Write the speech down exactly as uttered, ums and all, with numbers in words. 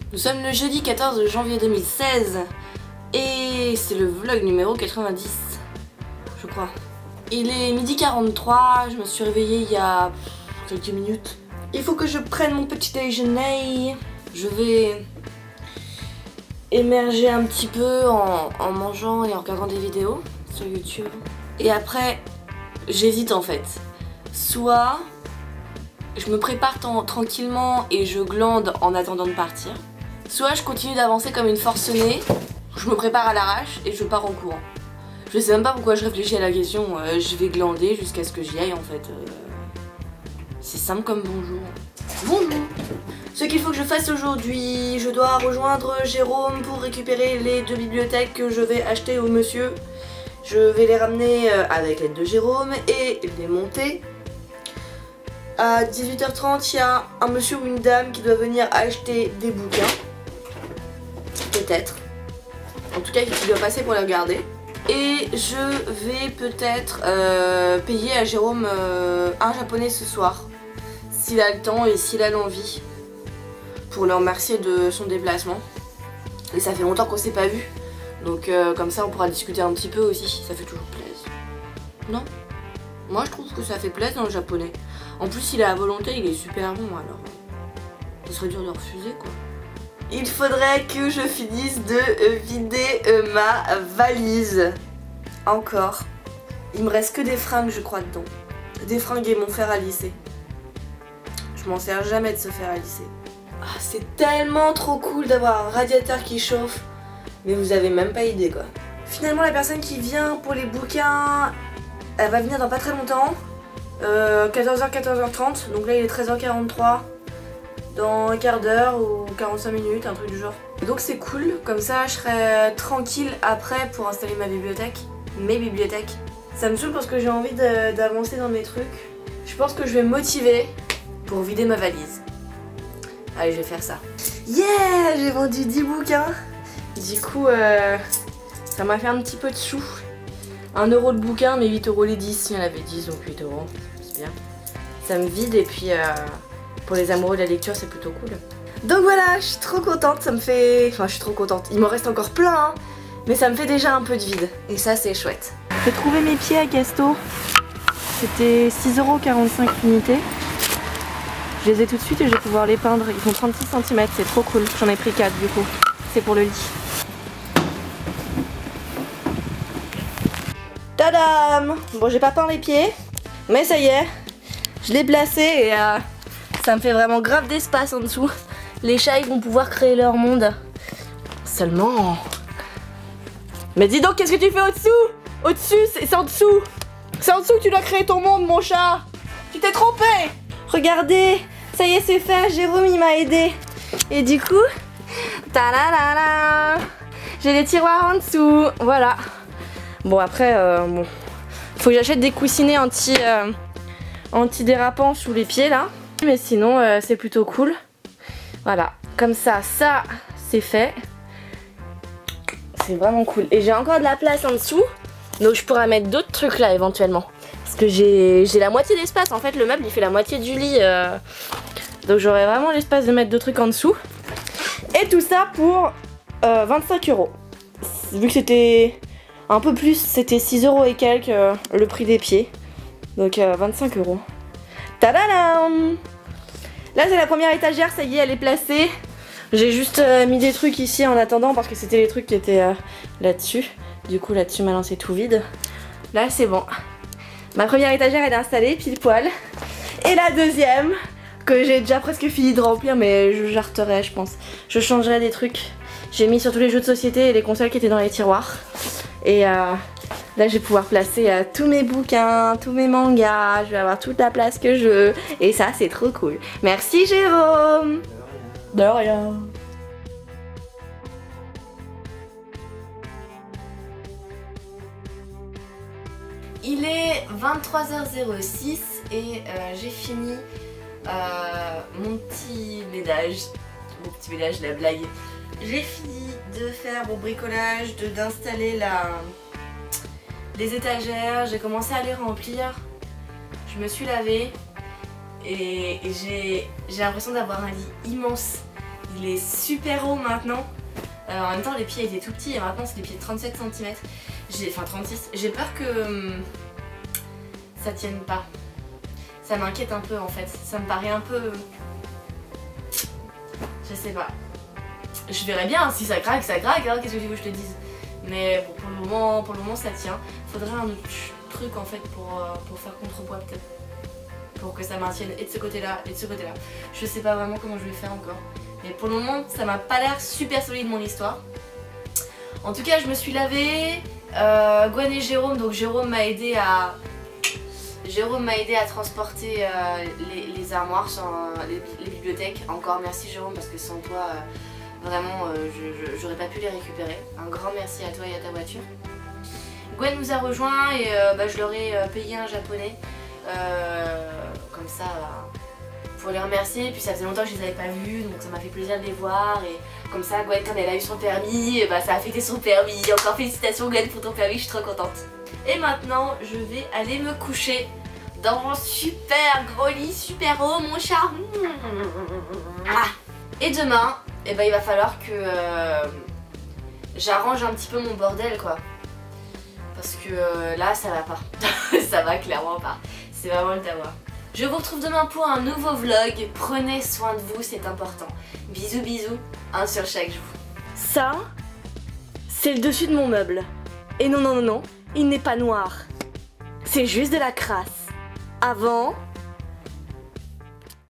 Nous sommes le jeudi quatorze janvier deux mille seize et c'est le vlog numéro quatre-vingt-dix, je crois. Il est midi quarante-trois, je me suis réveillée il y a quelques minutes. Il faut que je prenne mon petit déjeuner. Je vais émerger un petit peu en, en mangeant et en regardant des vidéos sur YouTube. Et après, j'hésite en fait. Soit je me prépare tranquillement et je glande en attendant de partir. Soit je continue d'avancer comme une forcenée, je me prépare à l'arrache et je pars en courant. Je sais même pas pourquoi je réfléchis à la question, euh, je vais glander jusqu'à ce que j'y aille en fait. Euh, C'est simple comme bonjour. Bonjour. Ce qu'il faut que je fasse aujourd'hui, je dois rejoindre Jérôme pour récupérer les deux bibliothèques que je vais acheter au monsieur. Je vais les ramener avec l'aide de Jérôme et les monter. À dix-huit heures trente, il y a un monsieur ou une dame qui doit venir acheter des bouquins. Peut-être. En tout cas, qui doit passer pour les regarder. Et je vais peut-être euh, payer à Jérôme euh, un japonais ce soir. S'il a le temps et s'il a l'envie. Pour le remercier de son déplacement. Et ça fait longtemps qu'on s'est pas vu. Donc euh, comme ça on pourra discuter un petit peu aussi. Ça fait toujours plaisir. Non? Moi je trouve que ça fait plaisir dans le japonais. En plus il est à volonté, il est super bon alors. Ce serait dur de refuser quoi. Il faudrait que je finisse de euh, vider euh, ma valise. Encore. Il me reste que des fringues je crois dedans. Des fringues et mon fer à lisser. Je m'en sers jamais de ce fer à lisser. Ah, c'est tellement trop cool d'avoir un radiateur qui chauffe. Mais vous avez même pas idée quoi. Finalement la personne qui vient pour les bouquins, elle va venir dans pas très longtemps. euh, quatorze heures, quatorze heures trente. Donc là il est treize heures quarante-trois. Dans un quart d'heure ou quarante-cinq minutes, un truc du genre. Donc c'est cool, comme ça je serai tranquille après pour installer ma bibliothèque. Mes bibliothèques. Ça me saoule parce que j'ai envie d'avancer dans mes trucs. Je pense que je vais me motiver pour vider ma valise. Allez, je vais faire ça. Yeah, j'ai vendu dix bouquins. Du coup, euh, ça m'a fait un petit peu de sous. un euro le bouquin, mais huit euros les dix. Il y en avait dix, donc huit euros. C'est bien. Ça me vide et puis euh, pour les amoureux de la lecture, c'est plutôt cool. Donc voilà, je suis trop contente. Ça me fait... Enfin, je suis trop contente. Il m'en reste encore plein, hein, mais ça me fait déjà un peu de vide. Et ça, c'est chouette. J'ai trouvé mes pieds à Casto. C'était six euros quarante-cinq l'unité. Je les ai tout de suite et je vais pouvoir les peindre. Ils font trente-six centimètres, c'est trop cool. J'en ai pris quatre du coup. C'est pour le lit. Tadam! Bon, j'ai pas peint les pieds, mais ça y est. Je l'ai placé et euh, ça me fait vraiment grave d'espace en dessous. Les chats, ils vont pouvoir créer leur monde. Seulement... Mais dis donc, qu'est-ce que tu fais au-dessous? Au-dessus, c'est en dessous. C'est en dessous que tu dois créer ton monde, mon chat. Tu t'es trompé. Regardez, ça y est, c'est fait. Jérôme, il m'a aidé. Et du coup, ta-da-da-da, j'ai les tiroirs en dessous. Voilà. Bon, après, euh, bon, faut que j'achète des coussinets anti, euh, anti-dérapants sous les pieds là. Mais sinon, euh, c'est plutôt cool. Voilà, comme ça, ça, c'est fait. C'est vraiment cool. Et j'ai encore de la place en dessous. Donc je pourrais mettre d'autres trucs là éventuellement. Parce que j'ai la moitié d'espace. En fait le meuble il fait la moitié du lit. Euh... Donc j'aurais vraiment l'espace de mettre deux trucs en dessous. Et tout ça pour euh, vingt-cinq euros. Vu que c'était un peu plus, c'était six euros et quelques euh, le prix des pieds. Donc euh, vingt-cinq euros. Tadadam! Là c'est la première étagère, ça y est elle est placée. J'ai juste euh, mis des trucs ici en attendant parce que c'était les trucs qui étaient euh, là-dessus. Du coup là-dessus maintenant c'est tout vide. Là c'est bon. Ma première étagère elle est installée pile poil. Et la deuxième que j'ai déjà presque fini de remplir mais je jarterai je pense. Je changerai des trucs. J'ai mis sur tous les jeux de société et les consoles qui étaient dans les tiroirs. Et euh, là je vais pouvoir placer euh, tous mes bouquins, tous mes mangas. Je vais avoir toute la place que je veux. Et ça c'est trop cool. Merci Jérôme. De rien. Il est vingt-trois heures six et euh, j'ai fini euh, mon petit ménage. Mon petit ménage, la blague. J'ai fini de faire mon bricolage, de d'installer la les étagères. J'ai commencé à les remplir. Je me suis lavée. Et j'ai l'impression d'avoir un lit immense. Il est super haut maintenant. Euh, en même temps les pieds étaient tout petits et maintenant c'est des pieds de trente-sept centimètres. Enfin trente-six. J'ai peur que hum, ça tienne pas. Ça m'inquiète un peu en fait. Ça me paraît un peu... Je sais pas. Je verrai bien, si ça craque, ça craque, hein, qu'est-ce que tu veux que je te dise. Mais bon, pour, le moment, pour le moment ça tient. Faudrait un autre truc en fait pour, euh, pour faire contrepoids peut-être. Pour que ça maintienne et de ce côté là et de ce côté là. Je sais pas vraiment comment je vais faire encore. Mais pour le moment ça m'a pas l'air super solide mon histoire. En tout cas je me suis lavée. Euh, Gwen et Jérôme, donc Jérôme m'a aidé à... Jérôme m'a aidé à transporter euh, les, les armoires, sur, euh, les, les bibliothèques. Encore merci Jérôme parce que sans toi... Euh, Vraiment, euh, j'aurais pas pu les récupérer. Un grand merci à toi et à ta voiture. Gwen nous a rejoint et euh, bah, je leur ai euh, payé un japonais. Euh, comme ça, euh, pour les remercier. Puis ça faisait longtemps que je les avais pas vus, donc ça m'a fait plaisir de les voir. Et comme ça, Gwen, quand elle a eu son permis, bah, ça a fêté son permis. Encore félicitations Gwen pour ton permis, je suis trop contente. Et maintenant, je vais aller me coucher dans mon super gros lit, super haut, mon chat. Et demain, eh ben, il va falloir que euh, j'arrange un petit peu mon bordel quoi. Parce que euh, là ça va pas. Ça va clairement pas. C'est vraiment le tawa. Je vous retrouve demain pour un nouveau vlog. Prenez soin de vous, c'est important. Bisous bisous, un sur chaque jour. Ça, c'est le dessus de mon meuble. Et non non non non, il n'est pas noir. C'est juste de la crasse. Avant...